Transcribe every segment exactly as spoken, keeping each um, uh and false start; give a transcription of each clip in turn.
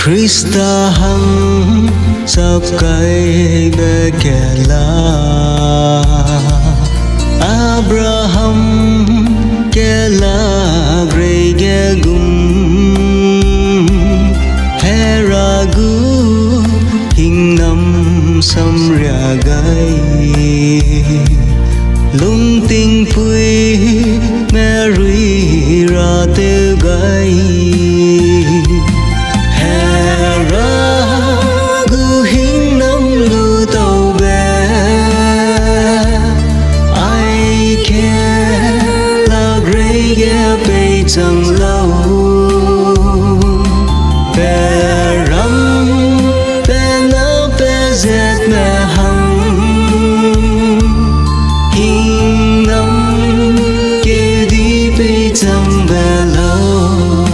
Krista hằng sắp cây bê kẻ la Abraham kẻ la grey kẻ gum Hera gu Hingnam sam ra gai lung tinh pui Mary ra tư gai chẳng lâu bé rắm bé náo bé dệt mẹ hằng Hingnam kêu đi bé chẳng bé lâu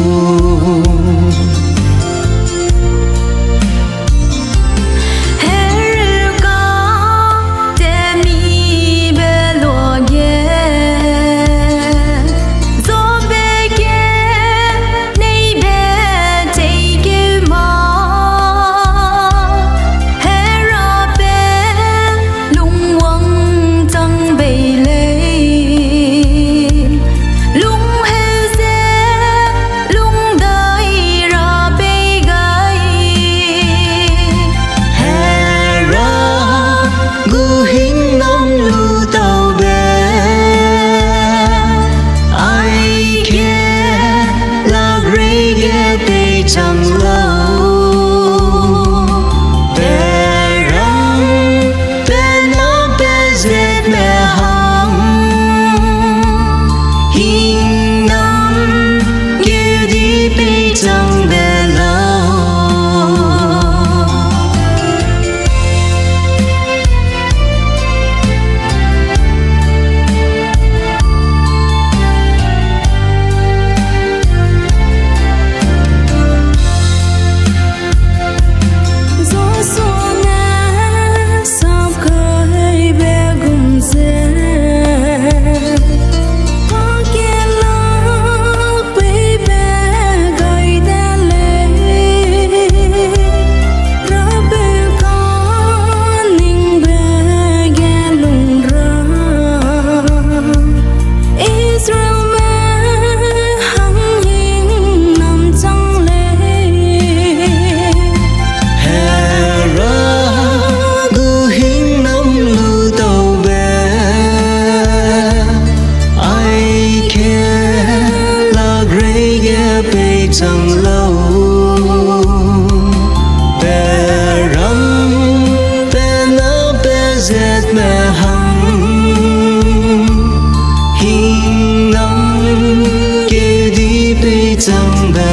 chẳng lâu bé rắm bé náo bé dệt mẹ hằng Hingnam kêu đi bé chẳng bé lâu chẳng lâu bé rắm bé náo bé dệt mẹ hằng Hingnam kêu đi bé chẳng bé